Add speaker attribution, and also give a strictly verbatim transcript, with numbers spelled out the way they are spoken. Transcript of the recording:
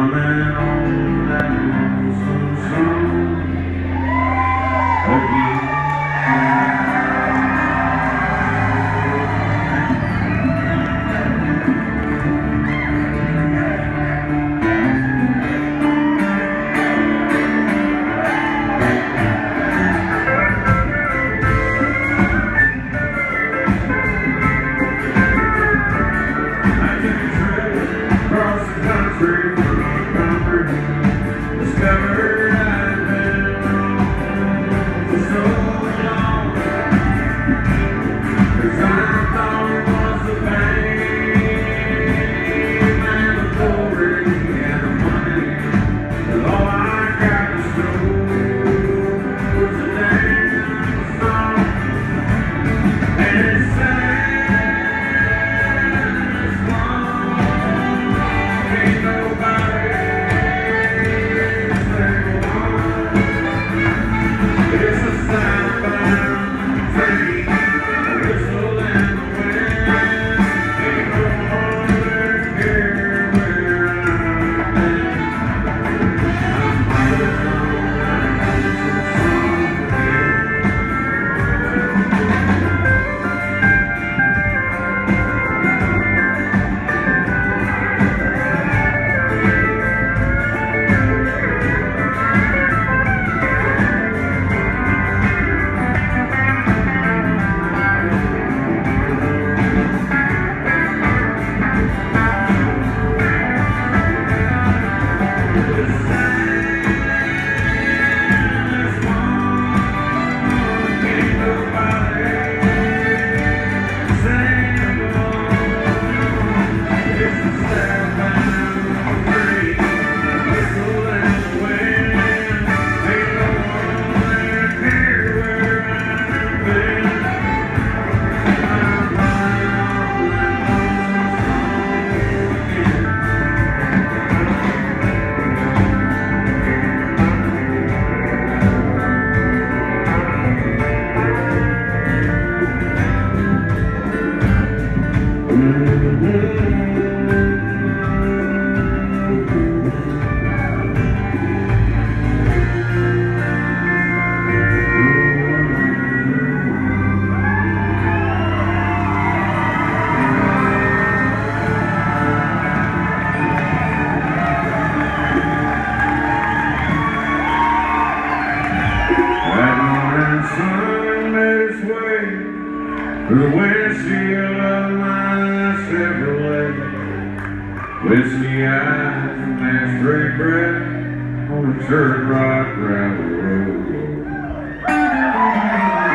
Speaker 1: Humming on that lonesome song again. Discovered I'd been wrong for so long, 'cause I thought it was the fame and the glory and the money, but all I got to show was a damn song. And it's sad as long, ain't nobody the windshield of my Chevrolet, whiskey eyes and ashtray breath on a dirt rock gravel road.